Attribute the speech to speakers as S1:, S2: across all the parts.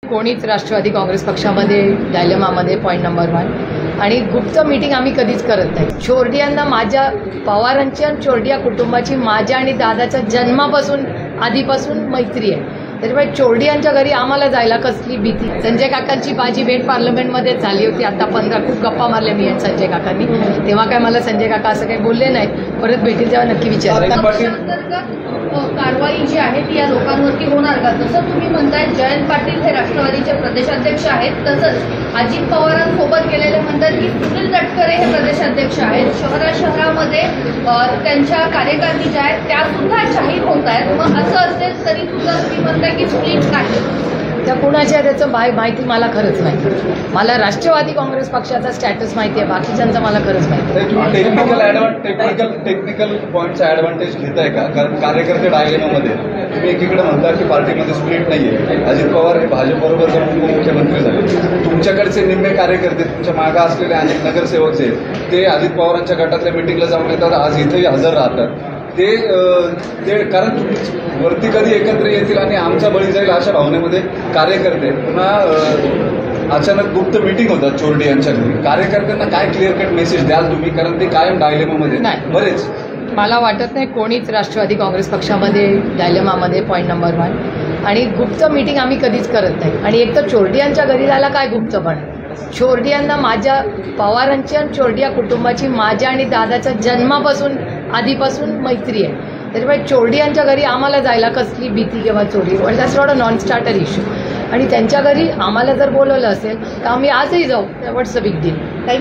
S1: कोणीच राष्ट्रवादी काँग्रेस पक्षामध्ये डायलेमामध्ये point number 1 आणि गुप्त मीटिंग आम्ही कधीच करत नाही. चोरडियांना माझ्या पवारांची आणि चोरडिया कुटुंबाची माझ्या आणि दादाच्या जन्मापासून आधीपासून मैत्री आहे. त्याच्यामुळे चोरडियांच्या घरी आम्हाला जायला कसली भीती. संजय काकांची माझी भेट पार्लमेंटमध्ये झाली होती. आता 15 खूप गप्पा मारल्या मी आणि संजय काकांनी. तेव्हा काय मला संजय काका असं काही बोलले नाही. परत भेटील तेव्हा नक्की विचार.
S2: कारवाई जी आहे ती या लोकांवरती होणार का? जसं तुम्ही म्हणताय जयंत पाटील हे राष्ट्रवादीचे प्रदेशाध्यक्ष आहेत, तसंच अजित पवारांसोबत गेलेले म्हणतात की सुनील तटकरे हे प्रदेशाध्यक्ष आहेत. शहरामध्ये त्यांच्या कार्यकारिणी ज्या आहेत त्या सुद्धा जाहीर होत आहेत. मग असं असेल तरी सुद्धा तुम्ही म्हणताय की स्प्लिट नाही.
S1: त्या कुणाच्या त्याचं माहिती मला खरंच माहिती. मला राष्ट्रवादी काँग्रेस पक्षाचा स्टॅटस माहिती आहे, बाकीच्यांचा मला खरंच माहिती आहे.
S3: टेक्निकल पॉईंटचा ॲडव्हान्टेज घेताय का? कारण कार्यकर्ते डायलेमामध्ये तुम्ही एकीकडे म्हणता की पार्टीमध्ये स्प्लिट नाहीये. अजित पवार हे भाजपबरोबर जर उपमुख्यमंत्री झाले, तुमच्याकडचे निम्मे कार्यकर्ते तुमच्या मागे असलेले अनेक नगरसेवक जे ते अजित पवारांच्या गटातल्या मिटिंगला जाऊन येतात, आज इथेही हजर राहतात. ते कारण वरती कधी एकत्र येतील आणि आमचा बळी जाईल अशा भावनेमध्ये कार्यकर्ते पुन्हा अचानक गुप्त मीटिंग होतात चोरडी यांच्या घरी. कार्यकर्त्यांना काय क्लिअर कट मेसेज द्याल तुम्ही? कारण ते कायम डायलेमामध्ये
S1: नाही.
S3: बरेच
S1: मला वाटत नाही कोणीच राष्ट्रवादी काँग्रेस पक्षामध्ये डायलेमामध्ये पॉईंट नंबर 1 आणि गुप्त मीटिंग आम्ही कधीच करत नाही. आणि एक तर चोरडियांच्या घरी जायला काय गुप्तपण. चोरडियांना माझ्या पवारांची आणि चोरडिया कुटुंबाची माझ्या आणि दादाच्या जन्मापासून आधीपासून मैत्री आहे. त्याच्यामुळे चोरडियांच्या घरी आम्हाला जायला कसली भीती किंवा चोरी. पण that's not a non starter issue. आणि त्यांच्या घरी आम्हाला जर बोलवलं असेल तर आम्ही आजही जाऊ. What's a big deal.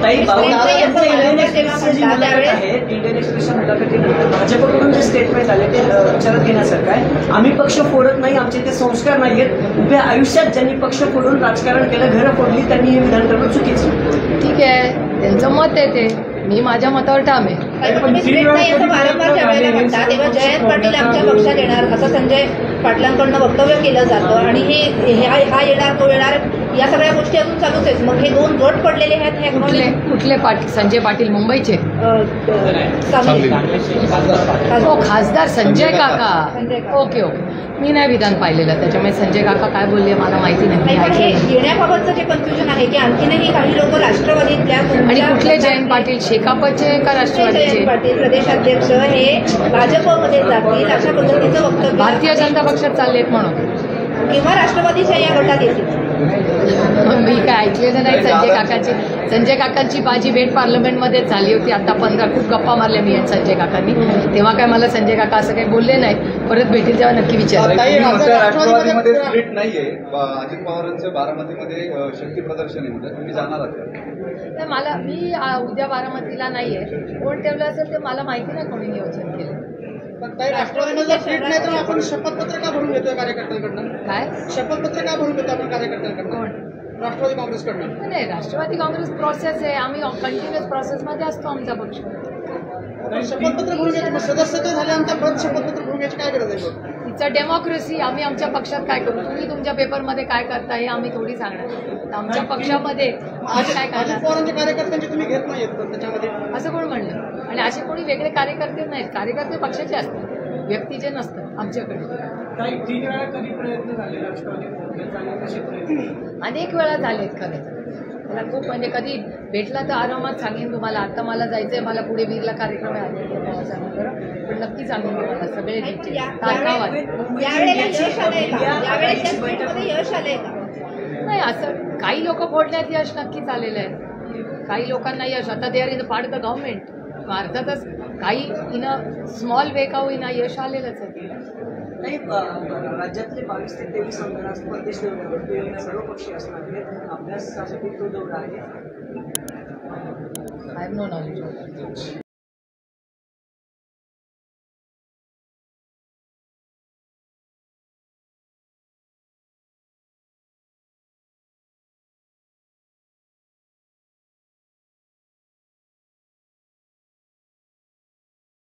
S4: भाजपकडून जे स्टेटमेंट आले ते विचारात घेण्यासारखं आहे. आम्ही पक्ष फोडत नाही, आमचे ते संस्कार नाही आहेत. उभ्या आयुष्यात ज्यांनी पक्ष फोडून राजकारण केलं, घरं फोडली, त्यांनी हे विधान करणं चुकीचं.
S1: ठीक आहे, त्यांचं मत आहे ते. मी माझ्या मतावर ठाम आहे.
S2: वारंवार ज्यावेळेला म्हणतात तेव्हा जयंत पाटील आमच्या पक्षात येणार असं संजय पाटलांकडनं वक्तव्य केलं जातं आणि हा येणार तो येणार या सगळ्या गोष्टी अजून चालूच आहेत. मग हे दोन गट पडलेले आहेत.
S1: कुठले पाटील? संजय पाटील मुंबईचे? हो, खासदार संजय काका. ओके. मी नाही विधान पाहिलेलं, त्याच्यामुळे संजय काका काय बोलले मला माहिती नाही.
S2: येण्याबाबतचं जे कन्फ्युजन आहे की आणखीनही काही लोक राष्ट्रवादीतल्या
S1: आणि कुठले जयंत पाटील शेकापचे का राष्ट्रवादीचे?
S2: जयंत पाटील प्रदेशाध्यक्ष हे भाजपमध्ये जातील अशा पद्धतीचं वक्तव्य
S1: भारतीय जनता पक्षात चाललेत म्हणून
S2: किंवा राष्ट्रवादीच्या या गटात येतील.
S1: मी काय ऐकलेलं नाही. संजय काकांची माझी भेट पार्लमेंटमध्ये झाली होती. आता 15 खूप गप्पा मारल्या मी आणि संजय काकांनी. तेव्हा काय मला संजय काका असं काही बोलले नाही. परत भेटील तेव्हा नक्की विचार.
S3: राष्ट्रवादीमध्ये स्प्लिट नाहीये. अजित पवारांचं बारामतीमध्ये शक्ती प्रदर्शन आहे, तुम्ही जाणार आहात?
S1: मी उद्या बारामतीला नाहीये. कोण ठेवलं असेल ते मला माहिती नाही कोणी नियोजन केलं.
S5: राष्ट्रवादीमध्ये स्प्लिट नाही तर आपण शपथपत्र का भरून घेतोय कार्यकर्त्यांकडनं?
S1: काय
S5: शपथपत्र का भरून घेतो आपण कार्यकर्त्यांकडनं? राष्ट्रवादी काँग्रेसकडनं
S1: नाही. राष्ट्रवादी काँग्रेस प्रोसेस आहे. आम्ही कंटिन्युअस प्रोसेसमध्ये असतो आमचा पक्ष.
S5: शपथपत्र भरून घ्यायचं सदस्यता झाल्यानंतर परत शपथपत्र भरून घ्यायची काय गरज आहे?
S1: It's a democracy. आम्ही आमच्या पक्षात काय करू? तुम्ही तुमच्या पेपरमध्ये काय करता हे आम्ही थोडी सांगणार. आमच्या पक्षामध्ये काय करणार?
S5: पवारांच्या कार्यकर्त्यांची तुम्ही घेत नाहीत त्याच्यामध्ये
S1: असं कोण म्हणलं? आणि असे कोणी वेगळे कार्यकर्ते नाहीत. कार्यकर्ते पक्षाचे असतात, व्यक्तीचे नसतात आमच्याकडे. अनेक वेळा झालेत खरे. मला खूप म्हणजे कधी भेटला तर आरामात सांगेन तुम्हाला. आता मला जायचंय, मला पुढे वीरला कार्यक्रम आहे पण नक्की सांगेन तुम्हाला सगळे नाही. असं काही लोक फोडण्यात यश नक्कीच आलेलं आहे. काही लोकांना यश आता they are in the part of the government. अर्थातच काही इन अ स्मॉल वे का होईना यश आलेलंच आहे.
S4: नाही, राज्यातले 22 ते 23 आमदार परदेश दौऱ्यावर सर्वपक्षीय असणार आहेत. अभ्यासासाठी तो दौरा आहे.
S1: I have no knowledge.